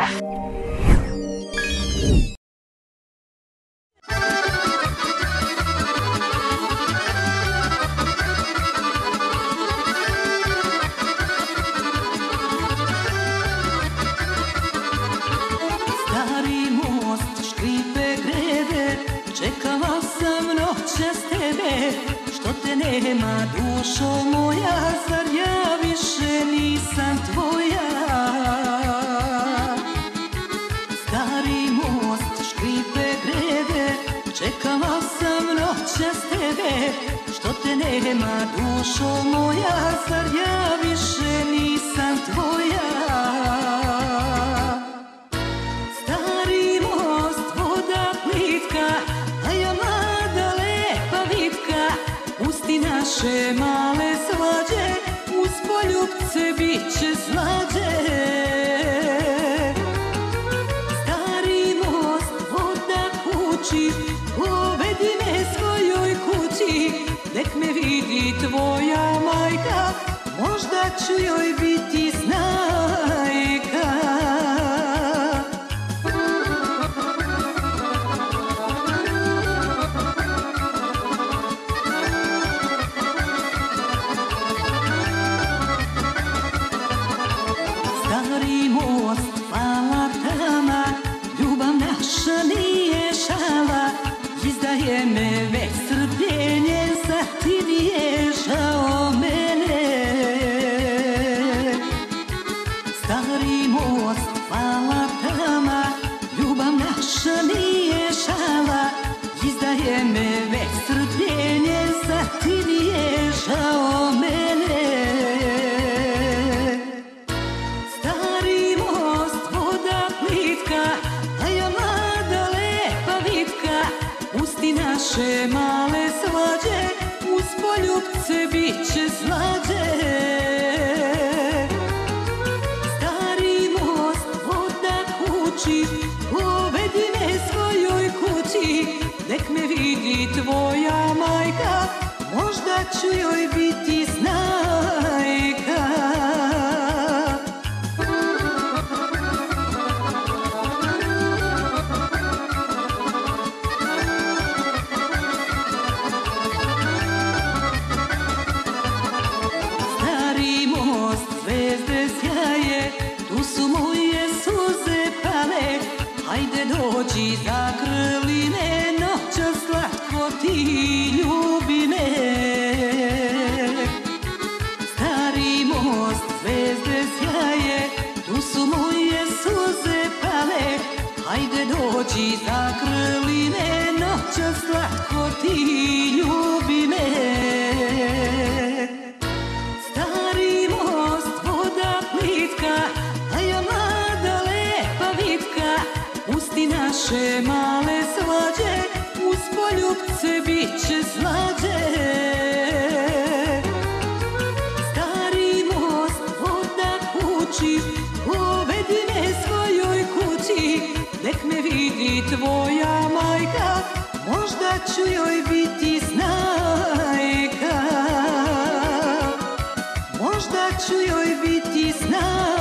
Čekala sam noćas tebe, što te nema, dušo moja, zar ja više nisam tvoja? Stari most škripe grede, čekala sam noćas tebe, što te nema, dušo moja, zar ja više nisam tvoja? Naše male svađe, uz poljubce bit će slađe. Stari most, voda kući, povedi me svojoj kući, nek me vidi tvoja majka, možda ću joj biti znajka. Stari most, hvala tama, ljubav naša nije šala, izdaje me već strpljenje, za ti nije žao mene. Stari most, hvala tama, ljubav naša nije šala, izdaje me već strpljenje, za ti nije žao mene. Naše male svađe, uz poljubce bit će slađe. Stari most, voda kući, povedi me svojoj kući, nek me vidi tvoja majka, možda ću joj biti znajka. Zvezde sjaje, tu su moje suze pale, hajde dođi zagrli me, noćas slatko ti ljubi me. Stari most, zvezde sjaje, tu su moje suze pale, hajde dođi zagrli me, noćas slatko ti ljubi me. Naše male svađe, uz poljubce bit će slađe. Stari most, voda kući, povedi me svojoj kući, nek me vidi tvoja majka, možda ću joj biti znajka. Možda ću joj biti znajka.